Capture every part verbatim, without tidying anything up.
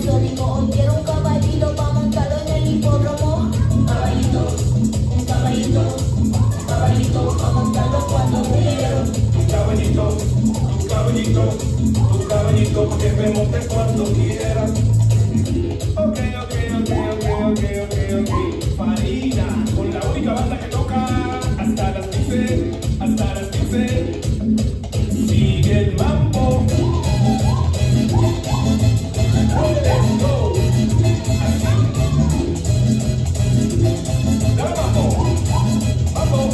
eso digo, hoy quiero un caballito pa' montarlo en el hipódromo. Un caballito, un caballito, un caballito pa' montarlo cuando quiero. Un caballito, un caballito, un caballito pa' que me montes cuando quieras. Ok, ok, ok, ok, ok, ok, ok. Farina, con la única banda que toca hasta las quince, hasta las quince. Sigue el mambo. Let's go. Así. Dale mambo. Mambo.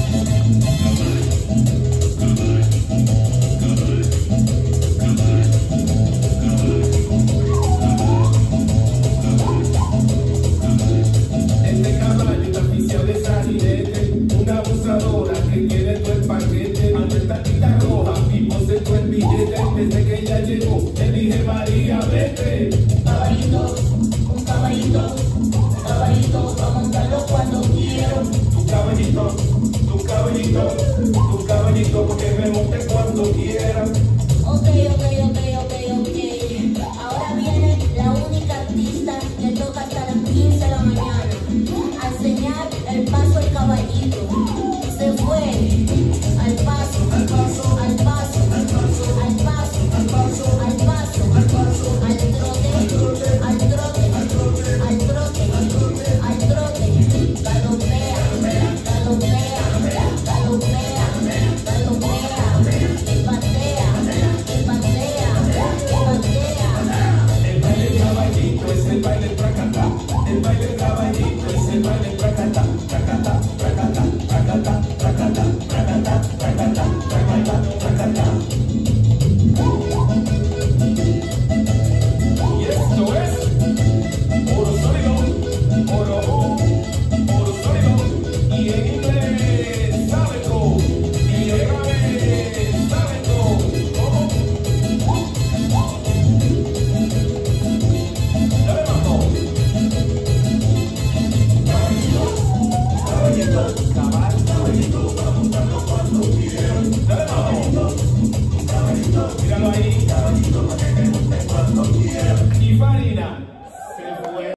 Este caballo es oficial de salinete, una abusadora que quiere tu espaguete. Anda en taquita roja, y posee tu el billete. Desde que ella llegó, le dije María, vete.